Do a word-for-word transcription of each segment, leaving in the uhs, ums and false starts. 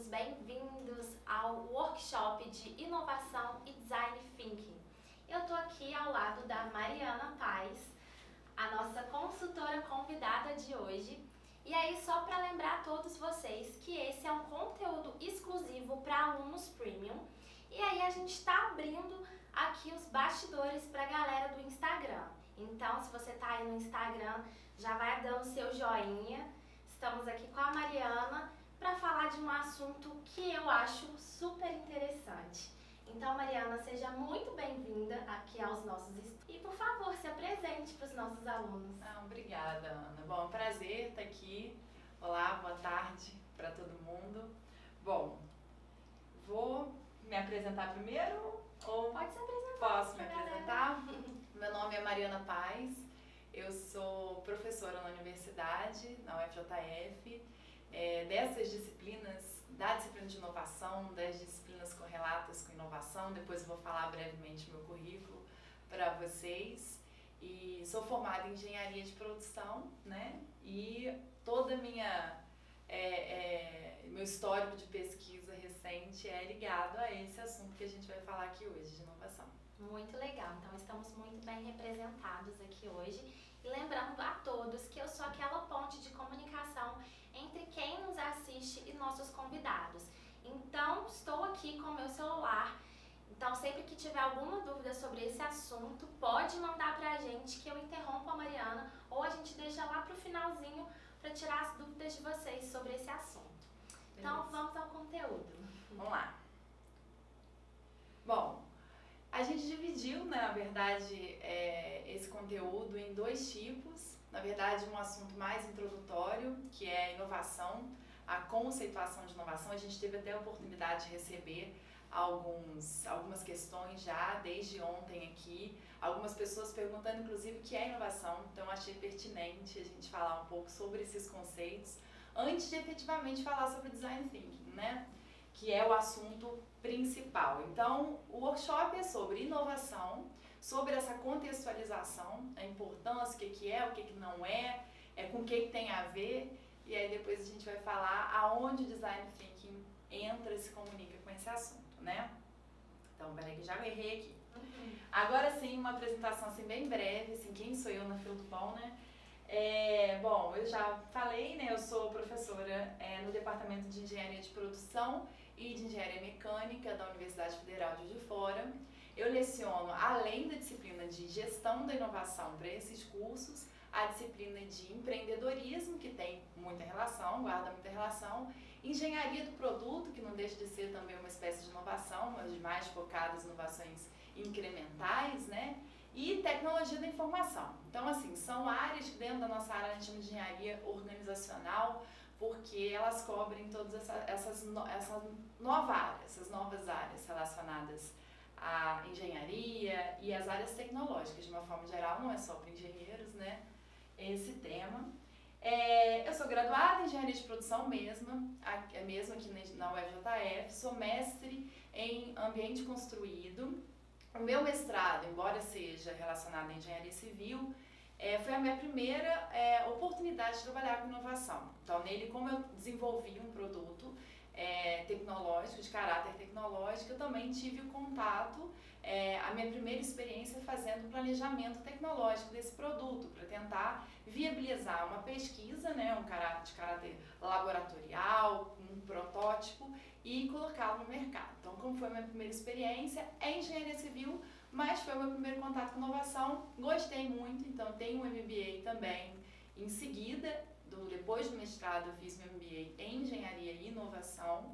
bem-vindos ao workshop de inovação e design thinking. Eu tô aqui ao lado da Mariana Paz, a nossa consultora convidada de hoje. E aí, só para lembrar a todos vocês que esse é um conteúdo exclusivo para alunos premium. E aí a gente está abrindo aqui os bastidores para a galera do Instagram. Então, se você tá aí no Instagram, já vai dando seu joinha. Estamos aqui com a Mariana para falar de um assunto que eu acho super interessante. Então, Mariana, seja muito bem-vinda aqui aos nossos estudos. E, por favor, se apresente para os nossos alunos. Ah, obrigada, Ana. Bom, é um prazer estar aqui. Olá, boa tarde para todo mundo. Bom, vou me apresentar primeiro ou Pode se apresentar. posso me apresentar? Meu nome é Mariana Paz, eu sou professora na universidade, na U F J F, é, dessas disciplinas, da disciplina de inovação, das disciplinas correlatas com inovação. Depois eu vou falar brevemente meu currículo para vocês. E sou formada em engenharia de produção, né? E toda a minha É, é, meu histórico de pesquisa recente é ligado a esse assunto que a gente vai falar aqui hoje, de inovação. Muito legal, então estamos muito bem representados aqui hoje. E lembrando a todos que eu sou aquela ponte de comunicação entre quem nos assiste e nossos convidados. Então, estou aqui com o meu celular. Então, sempre que tiver alguma dúvida sobre esse assunto, pode mandar pra gente que eu interrompo a Mariana ou a gente deixa lá pro finalzinho para tirar as dúvidas de vocês sobre esse assunto. Então, Beleza. Vamos ao conteúdo. Vamos lá. Bom, a gente dividiu, né, na verdade, é, esse conteúdo em dois tipos. Na verdade, um assunto mais introdutório, que é a inovação, a conceituação de inovação. A gente teve até a oportunidade de receber alguns, algumas questões já desde ontem aqui, algumas pessoas perguntando inclusive o que é inovação, então achei pertinente a gente falar um pouco sobre esses conceitos antes de efetivamente falar sobre design thinking, né? Que é o assunto principal. Então, o workshop é sobre inovação, sobre essa contextualização, a importância, o que, que é, o que, que não é, é com o que, que tem a ver, e aí depois a gente vai falar aonde o design thinking entra e se comunica com esse assunto, né? Então, peraí que já errei aqui. Uhum. Agora sim, uma apresentação assim bem breve, assim, quem sou eu na fila do pão, né? É, bom, eu já falei, né? Eu sou professora é, no Departamento de Engenharia de Produção e de Engenharia Mecânica da Universidade Federal de Juiz de Fora. Eu leciono, além da disciplina de Gestão da Inovação para esses cursos, a disciplina de empreendedorismo, que tem muita relação, guarda muita relação, engenharia do produto, que não deixa de ser também uma espécie de inovação, mas mais focadas em inovações incrementais, né? E tecnologia da informação. Então, assim, são áreas que dentro da nossa área a gente chama de engenharia organizacional, porque elas cobrem todas essa, essas, essas, nova área, essas novas áreas relacionadas à engenharia e às áreas tecnológicas, de uma forma geral, não é só para engenheiros, né? Esse tema. É, eu sou graduada em engenharia de produção mesmo, aqui, mesmo aqui na U F J F, sou mestre em ambiente construído. O meu mestrado, embora seja relacionado à engenharia civil, é, foi a minha primeira é, oportunidade de trabalhar com inovação. Então, nele, como eu desenvolvi um produto é, tecnológico, de caráter tecnológico, eu também tive o contato, é, a minha primeira experiência fazendo o planejamento tecnológico desse produto, para tentar viabilizar uma pesquisa, né, um caráter, de caráter laboratorial, um protótipo, e colocá-lo no mercado. Então, como foi a minha primeira experiência, é engenharia civil, mas foi o meu primeiro contato com inovação, gostei muito, então tenho um M B A também em seguida. Do, depois do mestrado eu fiz meu M B A em Engenharia e Inovação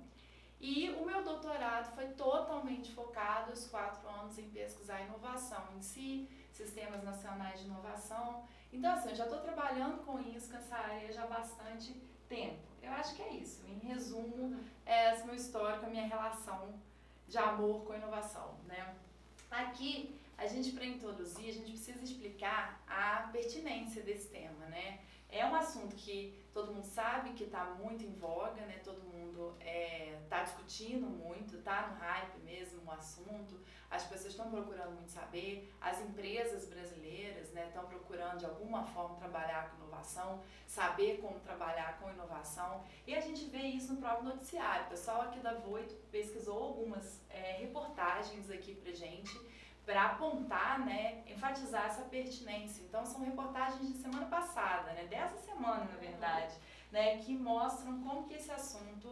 e o meu doutorado foi totalmente focado os quatro anos em pesquisar inovação em si, sistemas nacionais de inovação. Então, assim, eu já estou trabalhando com isso, com essa área já há bastante tempo. Eu acho que é isso, em resumo, é esse meu histórico, a minha relação de amor com a inovação, né? Aqui, a gente, para introduzir, a gente precisa explicar a pertinência desse tema, né? É é um assunto que todo mundo sabe que está muito em voga, né? Todo mundo está é, discutindo muito, está no hype mesmo o assunto. As pessoas estão procurando muito saber, as empresas brasileiras, né, estão procurando de alguma forma trabalhar com inovação, saber como trabalhar com inovação, e a gente vê isso no próprio noticiário. O pessoal aqui da Voito pesquisou algumas é, reportagens aqui pra gente, para apontar, né, enfatizar essa pertinência. Então são reportagens de semana passada, né, dessa semana na verdade, né, que mostram como que esse assunto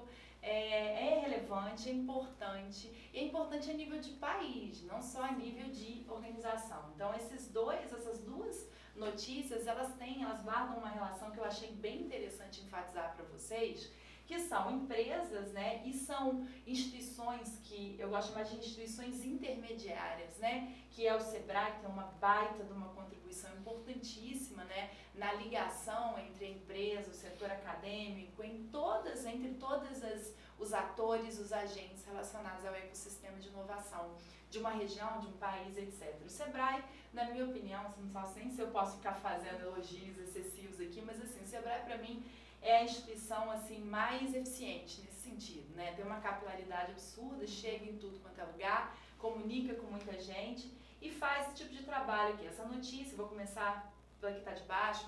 É, é relevante, é importante, e é importante a nível de país, não só a nível de organização. Então, esses dois, essas duas notícias, elas têm, elas guardam uma relação que eu achei bem interessante enfatizar para vocês, que são empresas, né, e são instituições que, eu gosto de chamar de instituições intermediárias, né, que é o Sebrae, que tem uma baita de uma contribuição importantíssima, né, na ligação entre a empresa, o setor acadêmico, em todas, entre todas as os atores, os agentes relacionados ao ecossistema de inovação de uma região, de um país, etcétera. O Sebrae, na minha opinião, não sei se eu posso ficar fazendo elogios excessivos aqui, mas assim, o Sebrae para mim é a instituição assim mais eficiente nesse sentido, né? Tem uma capilaridade absurda, chega em tudo quanto é lugar, comunica com muita gente e faz esse tipo de trabalho aqui. Essa notícia, vou começar pela que está de baixo,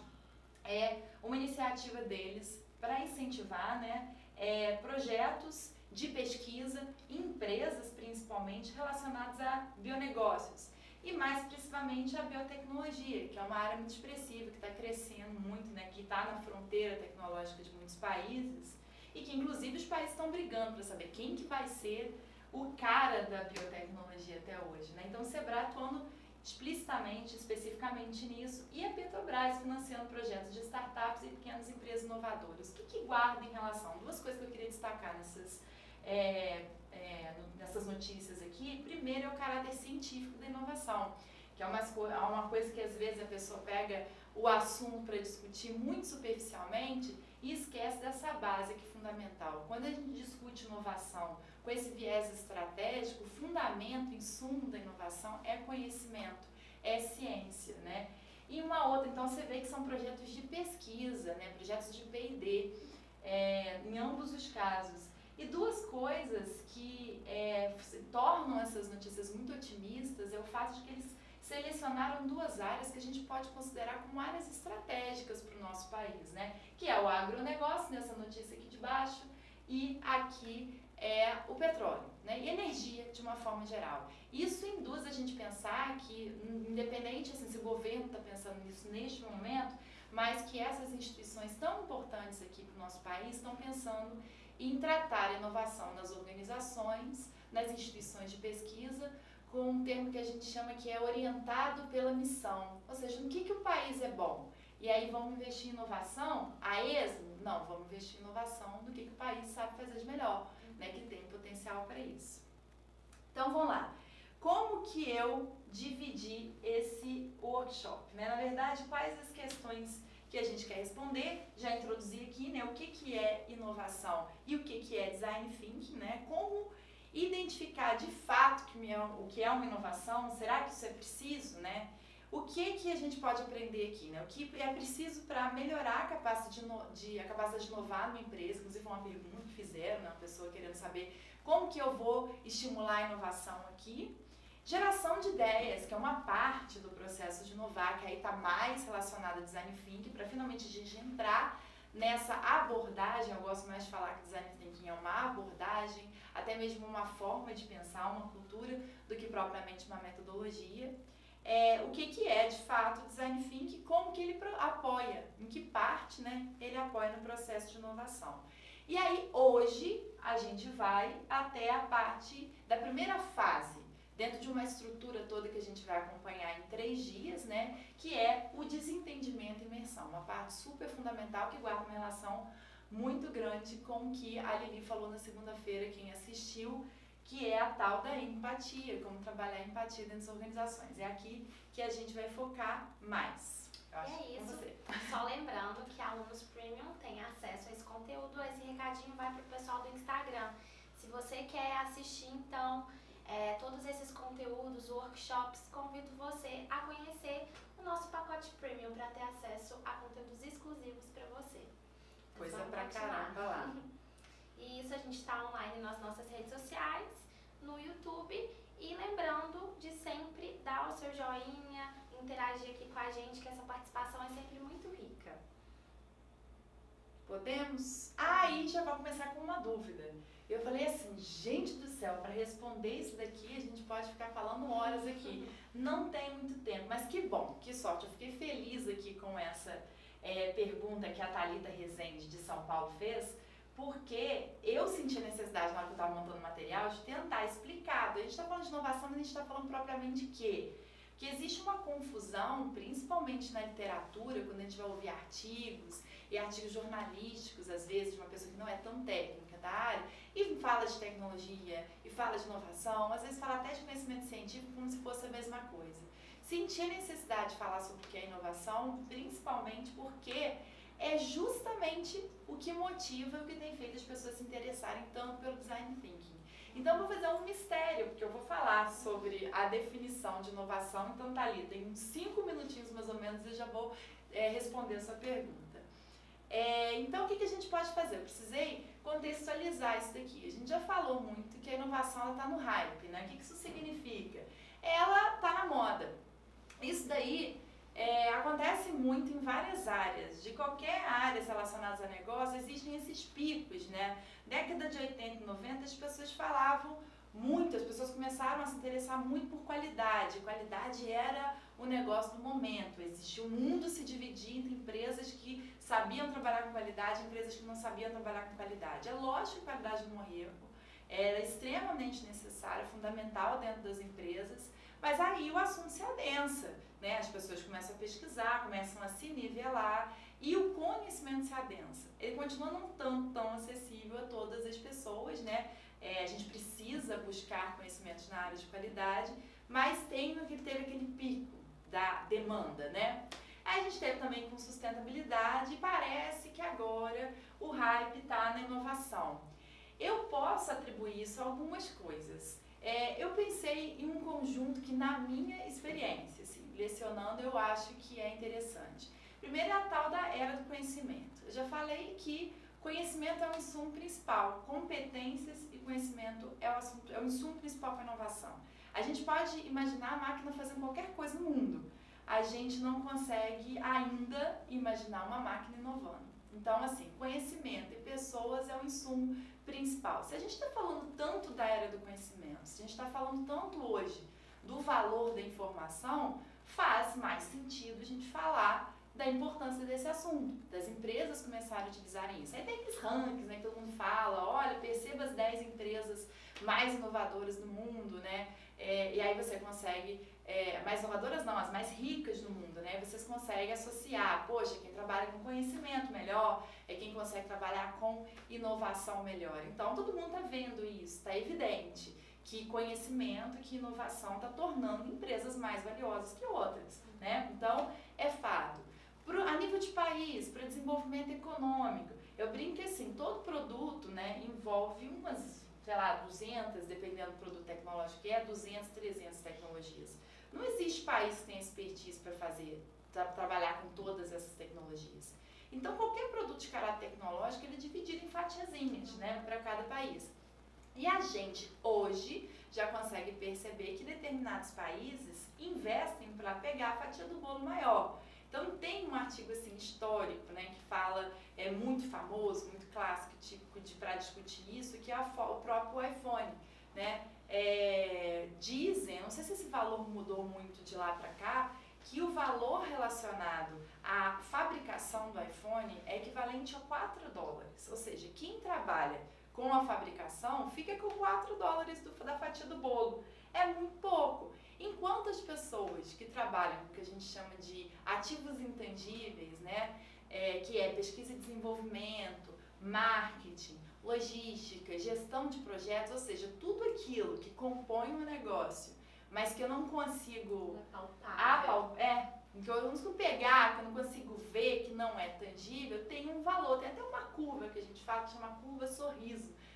é uma iniciativa deles para incentivar, né, é, projetos de pesquisa em empresas, principalmente, relacionados a bionegócios. E mais principalmente a biotecnologia, que é uma área muito expressiva, que está crescendo muito, né, que está na fronteira tecnológica de muitos países e que, inclusive, os países estão brigando para saber quem que vai ser o cara da biotecnologia até hoje, né? Então, o Sebrae atuando explicitamente, especificamente nisso, e a Petrobras financiando projetos de startups e pequenas empresas inovadoras. O que, que guarda em relação? Duas coisas que eu queria destacar nessas, é, é, nessas notícias aqui. Primeiro é o caráter científico da inovação, que é uma, uma coisa que às vezes a pessoa pega o assunto para discutir muito superficialmente e esquece dessa base que é fundamental. Quando a gente discute inovação com esse viés estratégico, o fundamento, insumo da inovação é conhecimento, é ciência, né? E uma outra, então você vê que são projetos de pesquisa, né? Projetos de P e D, é, em ambos os casos. E duas coisas que é, tornam essas notícias muito otimistas é o fato de que eles selecionaram duas áreas que a gente pode considerar como áreas estratégicas para o nosso país, né? Que é o agronegócio, nessa notícia aqui de baixo, e aqui é o petróleo, né? E energia de uma forma geral. Isso induz a gente pensar que, independente assim, se o governo está pensando nisso neste momento, mas que essas instituições tão importantes aqui para o nosso país estão pensando em tratar a inovação nas organizações, nas instituições de pesquisa, com um termo que a gente chama que é orientado pela missão, ou seja, no que, que o país é bom. E aí vamos investir em inovação? A esmo? Não, vamos investir em inovação do que, que o país sabe fazer de melhor, né, que tem potencial para isso. Então vamos lá. Como que eu dividi esse workshop? Né? Na verdade, quais as questões que a gente quer responder? Já introduzi aqui, né, o que, que é inovação e o que, que é design thinking, né? Como identificar de fato que é, o que é uma inovação, será que isso é preciso, né? O que, que a gente pode aprender aqui, né? O que é preciso para melhorar a capacidade de, de, a capacidade de inovar numa empresa, inclusive uma pergunta que fizeram, né? Uma pessoa querendo saber como que eu vou estimular a inovação aqui. Geração de ideias, que é uma parte do processo de inovar, que aí está mais relacionada ao design thinking, para finalmente a gente entrar nessa abordagem. Eu gosto mais de falar que design thinking é uma abordagem, até mesmo uma forma de pensar, uma cultura, do que propriamente uma metodologia. É, o que, que é, de fato, o design thinking, como que ele apoia, em que parte, né, ele apoia no processo de inovação. E aí, hoje, a gente vai até a parte da primeira fase, dentro de uma estrutura toda que a gente vai acompanhar em três dias, né, que é o desentendimento e imersão, uma parte super fundamental que guarda uma relação muito grande com o que a Lili falou na segunda-feira, quem assistiu, que é a tal da empatia, como trabalhar a empatia dentro das organizações. É aqui que a gente vai focar mais. Eu acho é isso. Você. Só lembrando que alunos premium têm acesso a esse conteúdo, esse recadinho vai para o pessoal do Instagram. Se você quer assistir, então, é, todos esses conteúdos, workshops, convido você a conhecer o nosso pacote premium para ter acesso a conteúdos exclusivos para você. Coisa pra caramba lá. E isso a gente está online nas nossas redes sociais, no YouTube. E lembrando de sempre dar o seu joinha, interagir aqui com a gente, que essa participação é sempre muito rica. Podemos? Ah, aí já vou começar com uma dúvida. Eu falei assim, gente do céu, para responder isso daqui a gente pode ficar falando horas aqui. Não tem muito tempo, mas que bom, que sorte. Eu fiquei feliz aqui com essa é, pergunta que a Thalita Rezende de São Paulo fez, porque eu senti a necessidade, na hora que eu estava montando o material, de tentar explicar. A gente está falando de inovação, mas a gente está falando propriamente de quê? Que existe uma confusão, principalmente na literatura, quando a gente vai ouvir artigos, e artigos jornalísticos, às vezes, de uma pessoa que não é tão técnica da área, e fala de tecnologia, e fala de inovação, às vezes fala até de conhecimento científico como se fosse a mesma coisa. Senti a necessidade de falar sobre o que é inovação, principalmente porque é justamente o que motiva, o que tem feito as pessoas se interessarem tanto pelo design thinking. Então, eu vou fazer um mistério, porque eu vou falar sobre a definição de inovação. Então, Thalita, em uns cinco minutinhos mais ou menos, eu já vou é, responder a sua pergunta. É, então, o que, que a gente pode fazer? Eu precisei contextualizar isso daqui. A gente já falou muito que a inovação está no hype, né? O que, que isso significa? Ela está na moda. Isso daí é, acontece muito em várias áreas. De qualquer área relacionada a negócio, existem esses picos, né? Década de oitenta e noventa, as pessoas falavam muito, as pessoas começaram a se interessar muito por qualidade. Qualidade era o negócio do momento. Existia, o mundo se dividia entre empresas que sabiam trabalhar com qualidade e empresas que não sabiam trabalhar com qualidade. É lógico que a qualidade não morreu, era extremamente necessária, fundamental dentro das empresas, mas aí o assunto se adensa, né? As pessoas começam a pesquisar, começam a se nivelar e o conhecimento se adensa. Ele continua não tão, tão acessível a todas as pessoas, né? É, a gente precisa buscar conhecimentos na área de qualidade, mas tem, teve aquele pico da demanda, né? Aí a gente teve também com sustentabilidade e parece que agora o hype está na inovação. Eu posso atribuir isso a algumas coisas. É, eu pensei em um conjunto que, na minha experiência, assim, lecionando, eu acho que é interessante. Primeiro é a tal da era do conhecimento. Eu já falei que conhecimento é o insumo principal, competências e conhecimento é o, assunto, é o insumo principal para a inovação. A gente pode imaginar a máquina fazendo qualquer coisa no mundo. A gente não consegue ainda imaginar uma máquina inovando. Então, assim, conhecimento e pessoas é o insumo principal. Se a gente está falando tanto da era do conhecimento, se a gente está falando tanto hoje do valor da informação, faz mais sentido a gente falar da importância desse assunto, das empresas começarem a utilizarem isso. Aí tem aqueles rankings, né, que todo mundo fala, olha, perceba as dez empresas mais inovadoras do mundo, né, é, e aí você consegue, é, mais inovadoras não, as mais ricas do mundo, né, vocês conseguem associar, poxa, quem trabalha com conhecimento melhor é quem consegue trabalhar com inovação melhor. Então, todo mundo está vendo isso, está evidente que conhecimento, que inovação está tornando empresas mais valiosas que outras, né, então, é fato. Pro, a nível de país, para desenvolvimento econômico, eu brinco que assim, todo produto, né, envolve umas, sei lá, duzentas, dependendo do produto tecnológico que é, duzentas, trezentas tecnologias. Não existe país que tenha expertise para fazer, para trabalhar com todas essas tecnologias. Então, qualquer produto de caráter tecnológico, ele é dividido em fatiazinhas, né, para cada país. E a gente, hoje, já consegue perceber que determinados países investem para pegar a fatia do bolo maior. Então, tem um artigo assim, histórico, né, que fala, é muito famoso, muito clássico, típico de, para discutir isso, que é a, o próprio iPhone. Né? É, dizem, não sei se esse valor mudou muito de lá para cá, que o valor relacionado à fabricação do iPhone é equivalente a quatro dólares. Ou seja, quem trabalha com a fabricação fica com quatro dólares do, da fatia do bolo. É muito pouco. Enquanto as pessoas que trabalham com o que a gente chama de ativos intangíveis, né, é, que é pesquisa e desenvolvimento, marketing, logística, gestão de projetos, ou seja, tudo aquilo que compõe um negócio, mas que eu não consigo apal- é, que eu não consigo pegar, que eu não consigo ver, que não é tangível, tem um valor, tem até uma curva que a gente fala que chama curva sorriso,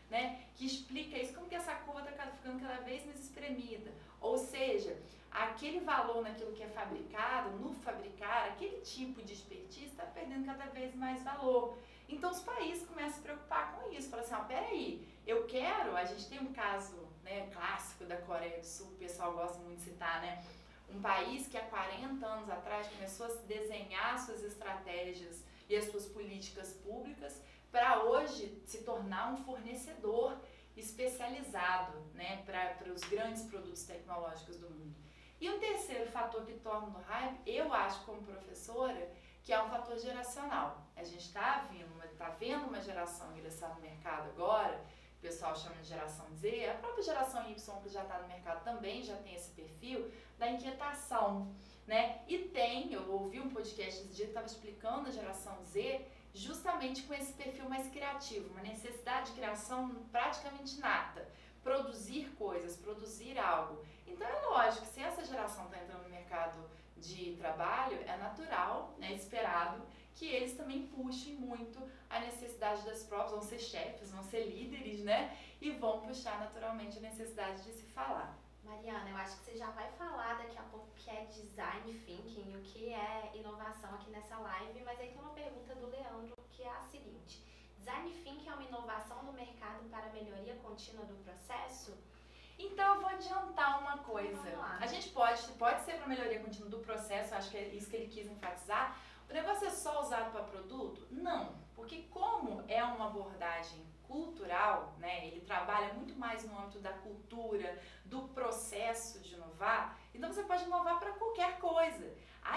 né, que explica isso, como que essa curva está ficando cada vez mais espremida. Ou seja, aquele valor naquilo que é fabricado, no fabricar, aquele tipo de expertise está perdendo cada vez mais valor. Então os países começam a se preocupar com isso, falam assim, ó, peraí, eu quero, a gente tem um caso, né, clássico da Coreia do Sul, o pessoal gosta muito de citar, né, um país que há quarenta anos atrás começou a desenhar suas estratégias e as suas políticas públicas para hoje se tornar um fornecedor especializado, né, para os grandes produtos tecnológicos do mundo. E um terceiro fator que torna o hype, eu acho como professora, que é um fator geracional. A gente está tá vendo uma geração ingressar no mercado agora, o pessoal chama de geração Z, a própria geração Y que já está no mercado também já tem esse perfil da inquietação, né? E tem, eu ouvi um podcast esse dia que estava explicando a geração Z justamente com esse perfil mais criativo, uma necessidade de criação praticamente inata, produzir coisas, produzir algo. Então é lógico que se essa geração está entrando no mercado de trabalho, é natural, né, esperado, que eles também puxem muito a necessidade das próprias, vão ser chefes, vão ser líderes, né, e vão puxar naturalmente a necessidade de se falar. Mariana, eu acho que você já vai falar daqui a pouco o que é design thinking e o que é inovação aqui nessa live, mas aí tem uma pergunta do Leandro que é a seguinte: design thinking é uma inovação do mercado para a melhoria contínua do processo? Então eu vou adiantar uma coisa. A gente pode, pode ser para melhoria contínua do processo, acho que é isso que ele quis enfatizar. O negócio é só usado para produto? Não, porque como é uma abordagem cultural, né, ele trabalha muito mais no âmbito da cultura, do processo de inovar, então você pode inovar para qualquer coisa.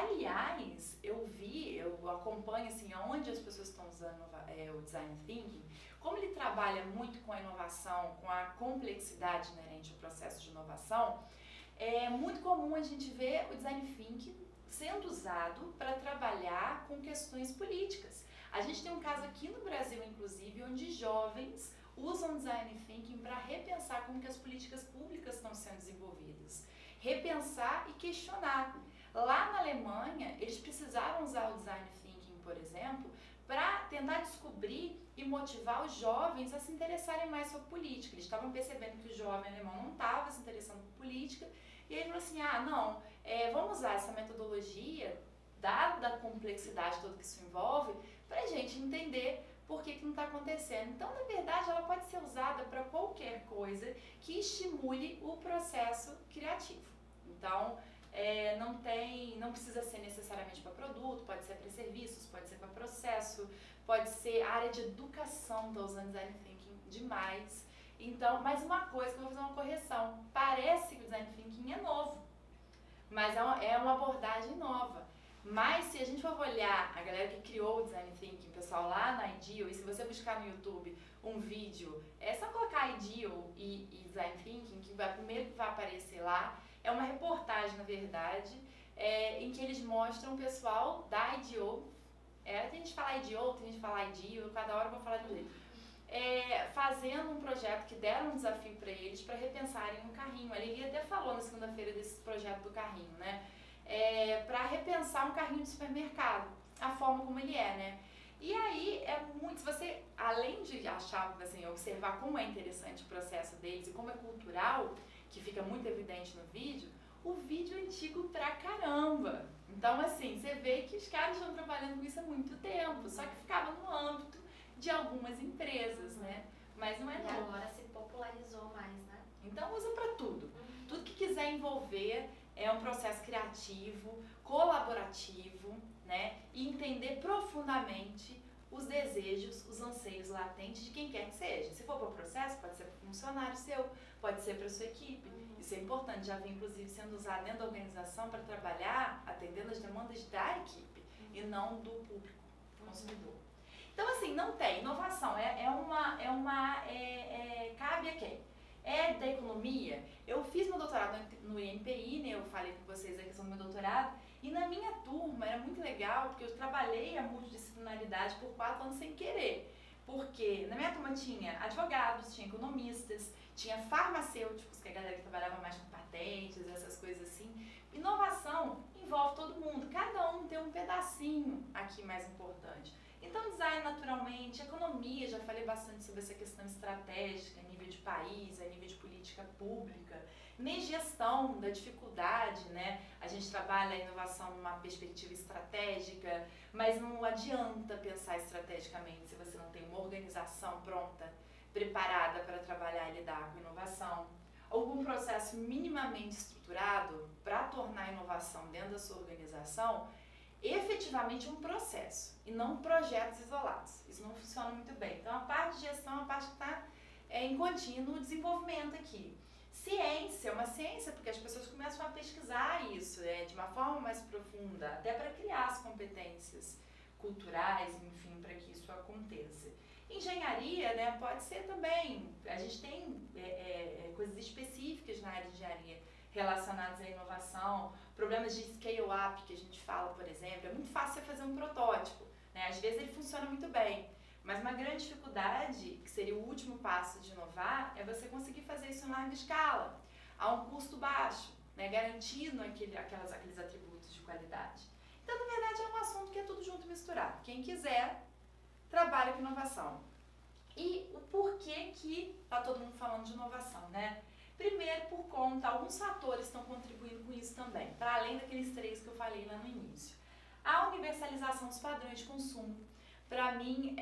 Aliás, eu vi, eu acompanho assim, onde as pessoas estão usando é, o Design Thinking, como ele trabalha muito com a inovação, com a complexidade inerente ao processo de inovação, é muito comum a gente ver o Design Thinking sendo usado para trabalhar com questões políticas. A gente tem um caso aqui no Brasil, inclusive, onde jovens usam Design Thinking para repensar como que as políticas públicas estão sendo desenvolvidas. Repensar e questionar. Lá na Alemanha, eles precisaram usar o Design Thinking, por exemplo, para tentar descobrir e motivar os jovens a se interessarem mais sobre política. Eles estavam percebendo que o jovem alemão não estava se interessando por política, e aí falou assim, ah, não, é, vamos usar essa metodologia, dada a complexidade toda que isso envolve, para a gente entender por que que não está acontecendo. Então, na verdade, ela pode ser usada para qualquer coisa que estimule o processo criativo. Então, é, não tem, não precisa ser necessariamente para produto, pode ser para serviços, pode ser para processo, pode ser área de educação, estou usando Design Thinking demais. Então, mais uma coisa que eu vou fazer uma correção, parece que o Design Thinking é novo, mas é uma, é uma abordagem nova. Mas se a gente for olhar a galera que criou o Design Thinking, o pessoal lá na IDEO, e se você buscar no YouTube um vídeo, é só colocar IDEO e, e Design Thinking, que vai, primeiro que vai aparecer lá, é uma reportagem, na verdade, é, em que eles mostram o pessoal da IDEO, é, tem gente que fala IDEO, tem gente que fala IDEO, cada hora eu vou falar de um jeito, é, fazendo um projeto que deram um desafio para eles para repensarem um carrinho. A Lili até falou na segunda-feira desse projeto do carrinho, né? É, para repensar um carrinho de supermercado, a forma como ele é, né? E aí é muito, se você, além de achar, assim, observar como é interessante o processo deles e como é cultural, que fica muito evidente no vídeo, o vídeo é antigo pra caramba. Então, assim, você vê que os caras estão trabalhando com isso há muito tempo, só que ficava no âmbito de algumas empresas, né? Mas não é E novo. agora se popularizou mais, né? Então usa pra tudo. Uhum. Tudo que quiser envolver é um processo criativo, colaborativo, né? E entender profundamente os desejos, os anseios latentes de quem quer que seja. Se for para o processo, pode ser para o funcionário seu, pode ser para a sua equipe. Uhum. Isso é importante, já vem inclusive sendo usado dentro da organização para trabalhar atendendo as demandas da equipe, uhum, e não do público consumidor. Uhum. Então, assim, não tem. Inovação é, é uma... É uma é, é, cabe a quem? É da economia. Eu fiz meu doutorado no I N P I, né? Eu falei com vocês a questão do meu doutorado. E na minha turma era muito legal, porque eu trabalhei a multidisciplinaridade por quatro anos sem querer. Porque na minha turma tinha advogados, tinha economistas, tinha farmacêuticos, que é a galera que trabalhava mais com patentes, essas coisas assim. Inovação envolve todo mundo. Cada um tem um pedacinho aqui mais importante. Então, design naturalmente, economia, já falei bastante sobre essa questão estratégica, a nível de país, a nível de política pública, nem gestão da dificuldade, né? A gente trabalha a inovação numa perspectiva estratégica, mas não adianta pensar estrategicamente se você não tem uma organização pronta, preparada para trabalhar e lidar com inovação. Algum processo minimamente estruturado para tornar a inovação dentro da sua organização efetivamente um processo e não projetos isolados. Isso não funciona muito bem. Então, a parte de gestão é a parte que está é, em contínuo desenvolvimento aqui. Ciência é uma ciência porque as pessoas começam a pesquisar isso né, de uma forma mais profunda, até para criar as competências culturais, enfim, para que isso aconteça. Engenharia, né, pode ser também, a gente tem é, é, coisas específicas na área de engenharia relacionadas à inovação, problemas de scale-up que a gente fala, por exemplo, é muito fácil você fazer um protótipo, né? Às vezes ele funciona muito bem, mas uma grande dificuldade, que seria o último passo de inovar, é você conseguir fazer isso em larga escala, a um custo baixo, né? Garantindo aquele, aquelas, aqueles atributos de qualidade. Então, na verdade, é um assunto que é tudo junto e misturado. Quem quiser, trabalha com inovação. E o porquê que está todo mundo falando de inovação, né? Primeiro, por conta, alguns fatores estão contribuindo com isso também, para além daqueles três que eu falei lá no início. A universalização dos padrões de consumo, para mim,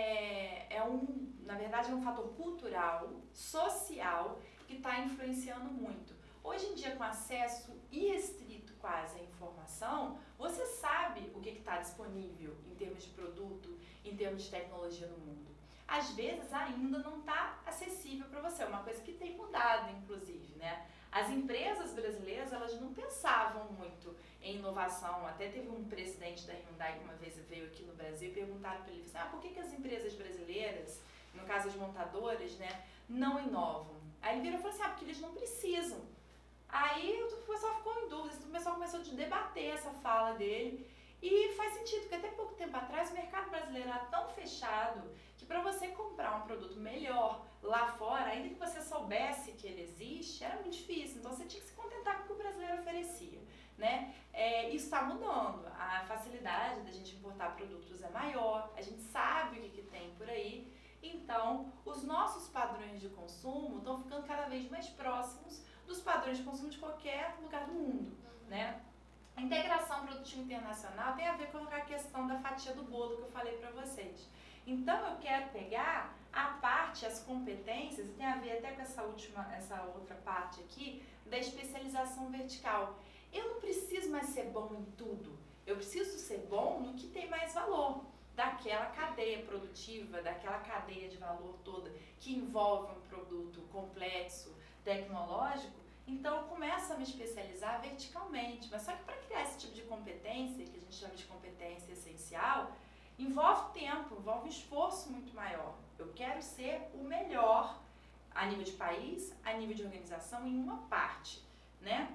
é, é um, na verdade, é um fator cultural, social, que está influenciando muito. Hoje em dia, com acesso irrestrito quase à informação, você sabe o que está disponível em termos de produto, em termos de tecnologia no mundo. Às vezes ainda não está acessível para você, é uma coisa que tem mudado, inclusive, né? As empresas brasileiras, elas não pensavam muito em inovação, até teve um presidente da Hyundai que uma vez veio aqui no Brasil e perguntaram para ele, assim, ah, por que, que as empresas brasileiras, no caso as montadoras, né, não inovam? Aí ele virou e falou assim, ah, porque eles não precisam. Aí o pessoal ficou em dúvida, o pessoal começou a debater essa fala dele. E faz sentido, porque até pouco tempo atrás o mercado brasileiro era tão fechado que para você comprar um produto melhor lá fora, ainda que você soubesse que ele existe, era muito difícil. Então você tinha que se contentar com o que o brasileiro oferecia, né? É, isso está mudando. A facilidade da gente importar produtos é maior, a gente sabe o que, que tem por aí. Então, os nossos padrões de consumo estão ficando cada vez mais próximos dos padrões de consumo de qualquer lugar do mundo, né? A integração produtiva internacional tem a ver com a questão da fatia do bolo que eu falei para vocês. Então, eu quero pegar a parte, as competências, e tem a ver até com essa última, essa outra parte aqui, da especialização vertical. Eu não preciso mais ser bom em tudo. Eu preciso ser bom no que tem mais valor, daquela cadeia produtiva, daquela cadeia de valor toda, que envolve um produto complexo, tecnológico. Então, eu começo a me especializar verticalmente, mas só que para criar esse tipo de competência, que a gente chama de competência essencial, envolve tempo, envolve um esforço muito maior. Eu quero ser o melhor a nível de país, a nível de organização, em uma parte, né?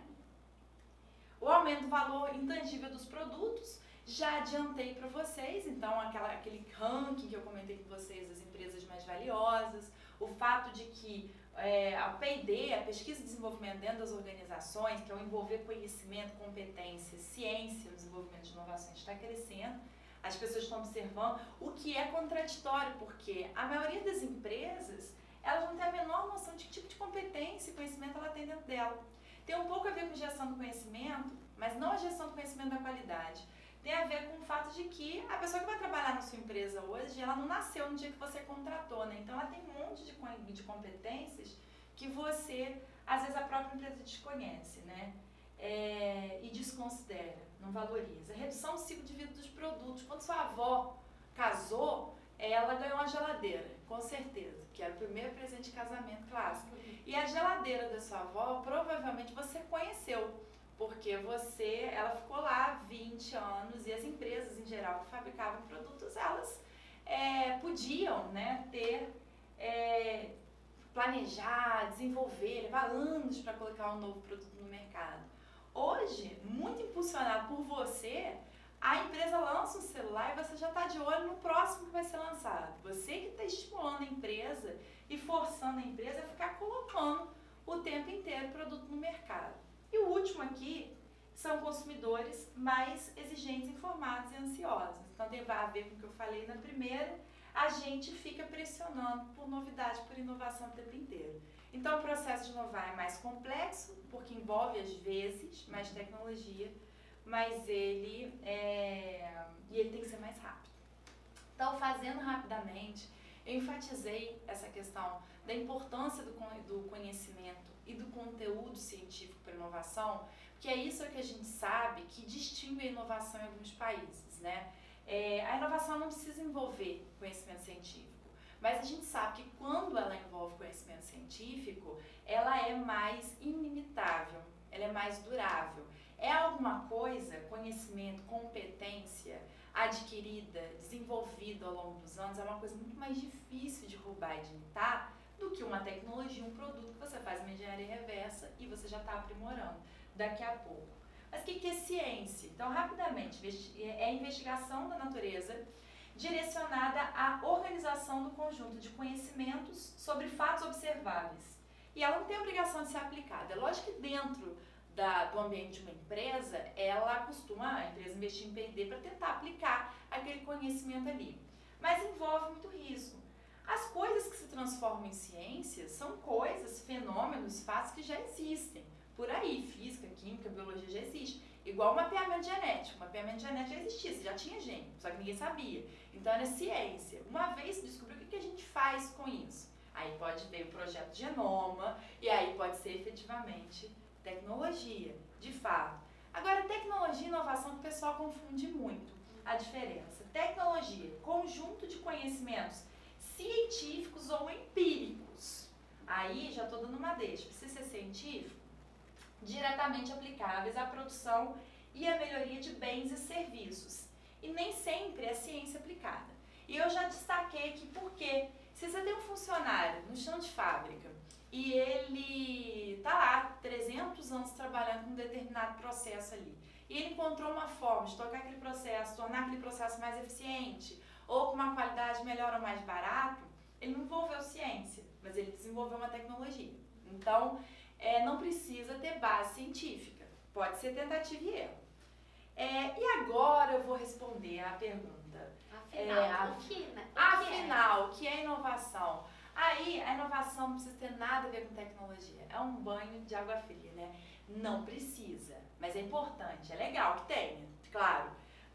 O aumento do valor intangível dos produtos, já adiantei para vocês, então aquela, aquele ranking que eu comentei com vocês das empresas mais valiosas, o fato de que É, a P e D, a pesquisa e desenvolvimento dentro das organizações, que é o envolver conhecimento, competência, ciência no desenvolvimento de inovações, está crescendo. As pessoas estão observando, o que é contraditório, porque a maioria das empresas, elas não têm a menor noção de que tipo de competência e conhecimento ela tem dentro dela. Tem um pouco a ver com gestão do conhecimento, mas não a gestão do conhecimento da qualidade. Tem a ver com o fato de que a pessoa que vai trabalhar na sua empresa hoje, ela não nasceu no dia que você contratou, né? Então, ela tem um monte de, de competências que você, às vezes, a própria empresa desconhece, né? É, e desconsidera, não valoriza. Redução do ciclo de vida dos produtos. Quando sua avó casou, ela ganhou uma geladeira, com certeza, que era o primeiro presente de casamento clássico. E a geladeira da sua avó, provavelmente, você conheceu. Porque você, ela ficou lá vinte anos e as empresas em geral que fabricavam produtos, elas é, podiam, né, ter, é, planejar, desenvolver, levar anos para colocar um novo produto no mercado. Hoje, muito impulsionado por você, a empresa lança um celular e você já está de olho no próximo que vai ser lançado. Você que está estimulando a empresa e forçando a empresa a ficar colocando o tempo inteiro produto no mercado. E o último aqui são consumidores mais exigentes, informados e ansiosos. Então tem a ver com o que eu falei na primeira, a gente fica pressionando por novidade, por inovação o tempo inteiro. Então o processo de inovar é mais complexo, porque envolve às vezes mais tecnologia, mas ele, é, e ele tem que ser mais rápido. Então, fazendo rapidamente, eu enfatizei essa questão da importância do, do conhecimento e do conteúdo científico para a inovação, que é isso que a gente sabe que distingue a inovação em alguns países, né? É, a inovação não precisa envolver conhecimento científico, mas a gente sabe que quando ela envolve conhecimento científico, ela é mais inimitável, ela é mais durável. É alguma coisa, conhecimento, competência adquirida, desenvolvida ao longo dos anos, é uma coisa muito mais difícil de roubar e de imitar do que uma tecnologia, um produto que você faz uma engenharia reversa e você já está aprimorando daqui a pouco. Mas o que é ciência? Então, rapidamente, é a investigação da natureza direcionada à organização do conjunto de conhecimentos sobre fatos observáveis. E ela não tem obrigação de ser aplicada. É lógico que dentro da, do ambiente de uma empresa, ela costuma, a empresa investir em P e D para tentar aplicar aquele conhecimento ali. Mas envolve muito risco. As coisas que se transformam em ciências são coisas, fenômenos, fatos que já existem. Por aí, física, química, biologia já existe. Igual o mapeamento genético. O mapeamento genético já existia, já tinha gene, só que ninguém sabia. Então era ciência. Uma vez descobriu o que a gente faz com isso. Aí pode ter o projeto Genoma, e aí pode ser efetivamente tecnologia, de fato. Agora, tecnologia e inovação, que o pessoal confunde muito a diferença. Tecnologia, conjunto de conhecimentos científicos ou empíricos. Aí já estou dando uma deixa. Precisa ser científico? Diretamente aplicáveis à produção e à melhoria de bens e serviços. E nem sempre é ciência aplicada. E eu já destaquei aqui porque, se você tem um funcionário no chão de fábrica e ele está lá trezentos anos trabalhando com um determinado processo ali, e ele encontrou uma forma de tocar aquele processo, tornar aquele processo mais eficiente, ou com uma qualidade melhor ou mais barato, ele não envolveu ciência, mas ele desenvolveu uma tecnologia. Então, é, não precisa ter base científica, pode ser tentativa e erro. É, e agora eu vou responder a pergunta. Afinal, é, o que, né? O afinal, o que é inovação? Aí, a inovação não precisa ter nada a ver com tecnologia, é um banho de água fria, né? Não precisa, mas é importante, é legal que tenha, claro.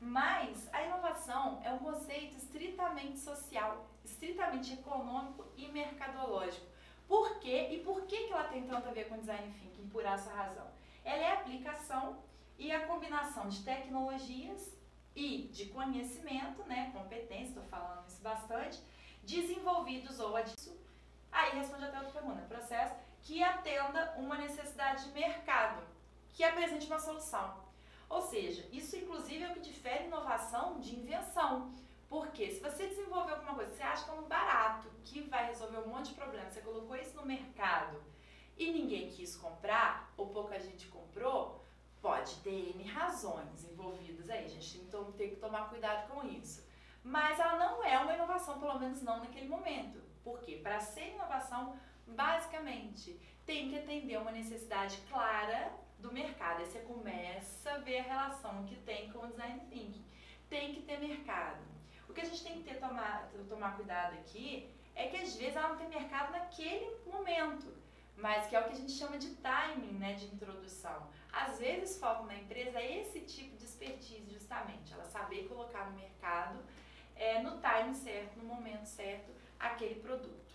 Mas a inovação é um conceito estritamente social, estritamente econômico e mercadológico. Por quê? E por que que ela tem tanto a ver com design thinking? Por essa razão. Ela é a aplicação e a combinação de tecnologias e de conhecimento, né, competência, estou falando isso bastante, desenvolvidos ou adicionados. Aí responde até outra pergunta, processo que atenda uma necessidade de mercado, que apresente uma solução. Ou seja, isso inclusive é o que difere inovação de invenção. Porque se você desenvolveu alguma coisa, você acha que é um barato, que vai resolver um monte de problemas, você colocou isso no mercado e ninguém quis comprar, ou pouca gente comprou, pode ter N razões envolvidas aí, a gente tem que tomar cuidado com isso. Mas ela não é uma inovação, pelo menos não naquele momento. Por quê? Para ser inovação, basicamente, tem que atender uma necessidade clara do mercado. Aí você começa a ver a relação que tem com o design thinking. Tem que ter mercado. O que a gente tem que ter, tomar, tomar cuidado aqui é que às vezes ela não tem mercado naquele momento, mas que é o que a gente chama de timing, né, de introdução. Às vezes foco na empresa é esse tipo de expertise justamente, ela saber colocar no mercado é, no time certo, no momento certo, aquele produto.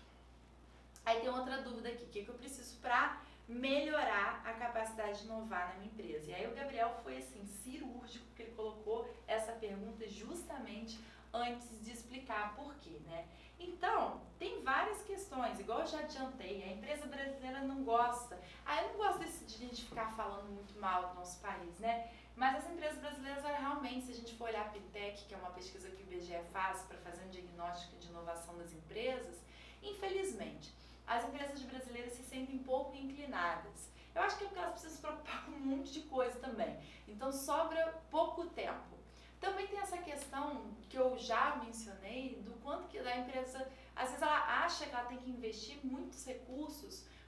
Aí tem outra dúvida aqui, o que, que eu preciso para melhorar a capacidade de inovar na minha empresa? E aí o Gabriel foi assim, cirúrgico, porque ele colocou essa pergunta justamente antes de explicar por quê, né? Então, tem várias questões, igual eu já adiantei, a empresa brasileira não gosta, ah, eu não gosto desse, de a gente ficar falando muito mal do nosso país, né? Mas as empresas brasileiras, realmente, se a gente for olhar a Pitec, que é uma pesquisa que o I B G E faz para fazer um diagnóstico de inovação das empresas, infelizmente, as empresas brasileiras se sentem pouco inclinadas. Eu acho que é porque elas precisam se preocupar com um monte de coisa também, então sobra pouco tempo. Também tem essa questão que eu já mencionei, do quanto que a empresa, às vezes ela acha que ela tem que investir muitos recursos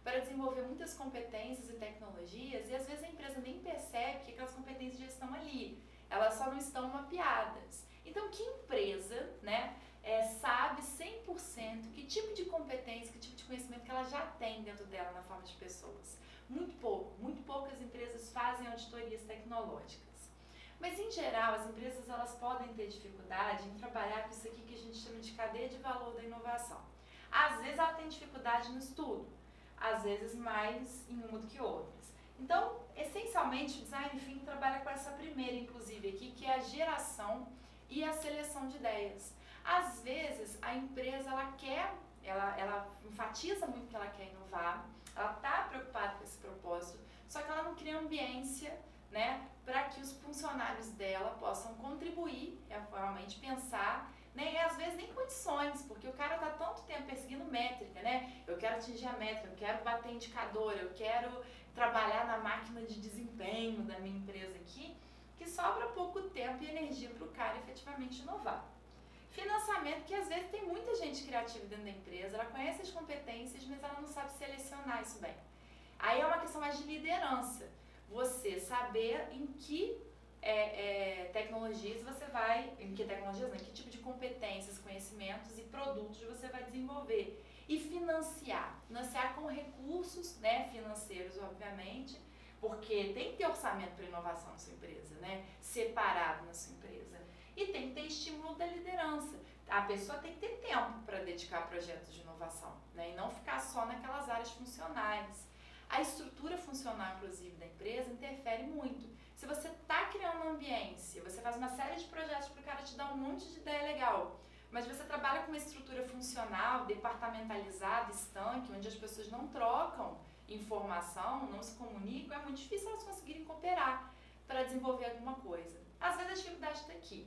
para desenvolver muitas competências e tecnologias e às vezes a empresa nem percebe que aquelas competências já estão ali, elas só não estão mapeadas. Então, que empresa, né, é, sabe cem por cento que tipo de competência, que tipo de conhecimento que ela já tem dentro dela na forma de pessoas? Muito pouco, muito poucas empresas fazem auditorias tecnológicas. Mas, em geral, as empresas elas podem ter dificuldade em trabalhar com isso aqui que a gente chama de cadeia de valor da inovação. Às vezes ela tem dificuldade no estudo, às vezes mais em uma do que outras. Então, essencialmente, o Design Thinking trabalha com essa primeira, inclusive, aqui, que é a geração e a seleção de ideias. Às vezes, a empresa ela quer, ela, ela enfatiza muito que ela quer inovar, ela está preocupada com esse propósito, só que ela não cria ambiência, né, para que os funcionários dela possam contribuir, realmente pensar, né, e às vezes nem condições, porque o cara está tanto tempo perseguindo métrica, né, eu quero atingir a métrica, eu quero bater indicador, eu quero trabalhar na máquina de desempenho da minha empresa aqui, que sobra pouco tempo e energia para o cara efetivamente inovar. Financiamento, que às vezes tem muita gente criativa dentro da empresa, ela conhece as competências, mas ela não sabe selecionar isso bem. Aí é uma questão mais de liderança. Você saber em que é, é, tecnologias você vai, em que tecnologias, não, em que tipo de competências, conhecimentos e produtos você vai desenvolver. E financiar. Financiar com recursos, né, financeiros, obviamente, porque tem que ter orçamento para inovação na sua empresa, né, separado na sua empresa. E tem que ter estímulo da liderança. A pessoa tem que ter tempo para dedicar a projetos de inovação, né, e não ficar só naquelas áreas funcionais. A estrutura funcional, inclusive, da empresa interfere muito. Se você está criando uma ambiência, você faz uma série de projetos para o cara te dar um monte de ideia legal, mas você trabalha com uma estrutura funcional, departamentalizada, estanque, onde as pessoas não trocam informação, não se comunicam, é muito difícil elas conseguirem cooperar para desenvolver alguma coisa. Às vezes a dificuldade está aqui.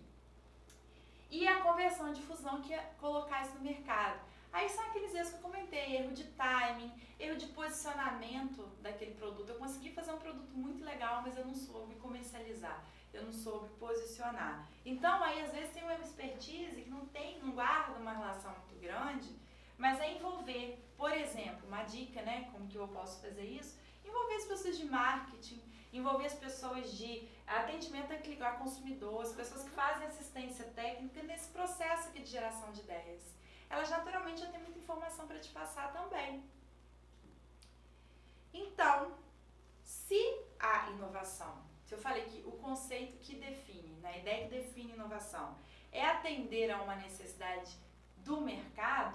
E a conversão e difusão, que é colocar isso no mercado. Aí são aqueles erros que eu comentei, erro de timing, erro de posicionamento daquele produto. Eu consegui fazer um produto muito legal, mas eu não soube comercializar, eu não soube posicionar. Então aí às vezes tem uma expertise que não tem, não guarda uma relação muito grande, mas é envolver, por exemplo, uma dica, né, como que eu posso fazer isso, envolver as pessoas de marketing, envolver as pessoas de atendimento ao consumidor, as pessoas que fazem assistência técnica nesse processo aqui de geração de ideias. Elas naturalmente já têm muita informação para te passar também. Então, se a inovação, se eu falei que o conceito que define, né, a ideia que define inovação, é atender a uma necessidade do mercado,